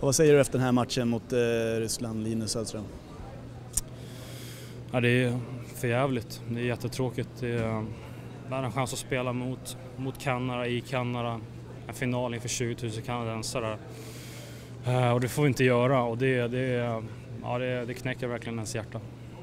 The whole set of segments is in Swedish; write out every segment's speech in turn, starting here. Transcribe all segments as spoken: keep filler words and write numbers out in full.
Vad säger du efter den här matchen mot eh, Ryssland, Linus Söderström? Ja, det är för jävligt. Det är jättetråkigt. Det är, det är en chans att spela mot, mot Kanada i Kanada. En final inför tjugo tusen kanadensare. Uh, och det får vi inte göra. Och det, det, ja, det, det knäcker verkligen ens hjärta.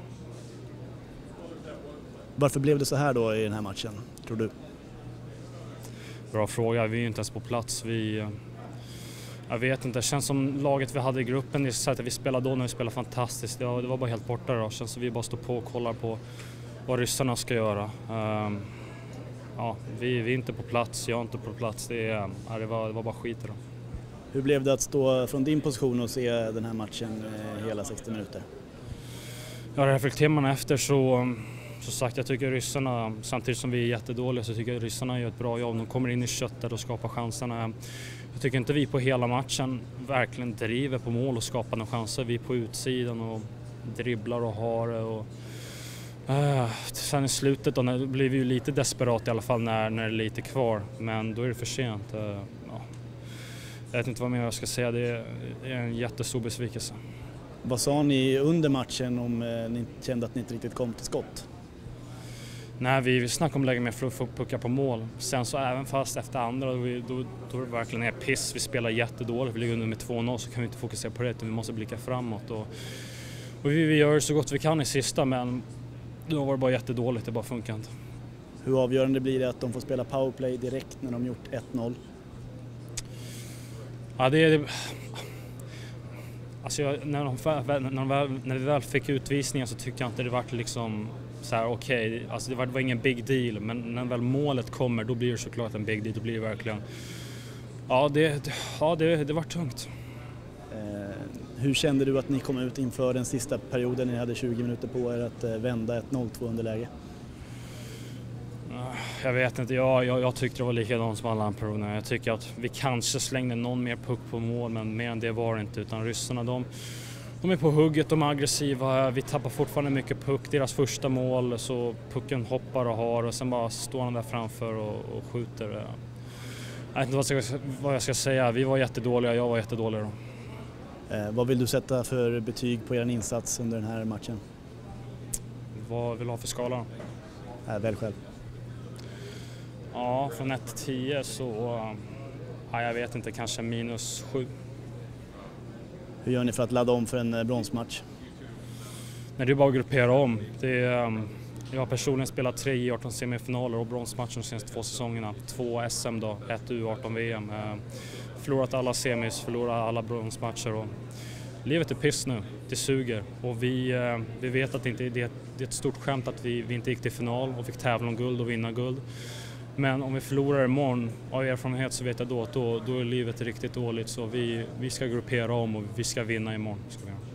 Varför blev det så här då i den här matchen, tror du? Bra fråga. Vi är inte ens på plats. Vi, jag vet inte. Det känns som laget vi hade i gruppen. Det sättet vi spelade då när vi spelade fantastiskt. Det var, det var bara helt borta då. Det känns som vi bara står på och kollar på vad ryssarna ska göra. Um, ja, vi, vi är inte på plats. Jag är inte på plats. Det, är, ja, det, var, det var bara skit då. Hur blev det att stå från din position och se den här matchen hela sextio minuter? Ja, reflekterar man efter så... Så sagt, jag tycker ryssarna, samtidigt som vi är jättedåliga, så tycker jag ryssarna gör ett bra jobb. De kommer in i köttet och skapar chanserna. Jag tycker inte vi på hela matchen verkligen driver på mål och skapar några chanser. Vi är på utsidan och dribblar och har det. Och, uh, sen i slutet då, när, blir vi ju lite desperat i alla fall när, när det är lite kvar. Men då är det för sent. Uh, ja. Jag vet inte vad mer jag ska säga. Det är, det är en jättestor besvikelse. Vad sa ni under matchen om eh, ni kände att ni inte riktigt kom till skott? Nej, vi snackade om lägga mer fluff och pucka på mål. Sen så även fast efter andra, då, då, då är det verkligen är piss. Vi spelar jättedåligt, vi ligger under med två noll, så kan vi inte fokusera på det. Vi måste blicka framåt. Och, och vi, vi gör så gott vi kan i sista, men då var det bara jättedåligt, det bara funkar inte. Hur avgörande blir det att de får spela powerplay direkt när de gjort ett noll? Ja, det är... Alltså jag, när, de, när, de väl, när vi väl fick utvisningar så tyckte jag inte det var liksom så här okej, okay, alltså det var, det var ingen big deal, men när väl målet kommer då blir det såklart en big deal, då blir det verkligen, ja det, ja, det, det var tungt. Eh, hur kände du att ni kom ut inför den sista perioden, ni hade tjugo minuter på er att eh, vända ett noll två underläge? Jag vet inte, jag, jag, jag tyckte det var likadant som alla andra perioder. Jag tycker att vi kanske slängde någon mer puck på mål, men mer än det var det inte. Utan ryssarna, de, de är på hugget, de är aggressiva. Vi tappar fortfarande mycket puck. Deras första mål, så pucken hoppar och har och sen bara står han där framför och, och skjuter. Jag vet inte vad jag, ska, vad jag ska säga. Vi var jättedåliga, jag var jättedålig då. Eh, vad vill du sätta för betyg på er insats under den här matchen? Vad vill du ha för skala? Eh, väl själv. Ja, från ett till tio så, ja, jag vet inte, kanske minus sju. Hur gör ni för att ladda om för en bronsmatch? Nej, det är bara att gruppera om. Det är, jag har personligen spelat tre J arton semifinaler och bronsmatchen de senaste två säsongerna. Två S M då, ett U arton V M. Förlorat alla semis, förlorat alla bronsmatcher. Och livet är piss nu, det suger. Och vi, vi vet att det, inte, det är ett stort skämt att vi, vi inte gick till final och fick tävla om guld och vinna guld. Men om vi förlorar imorgon, av erfarenhet så vet jag då att då, då är livet riktigt dåligt. Så vi, vi ska gruppera om och vi ska vinna imorgon. Ska vi.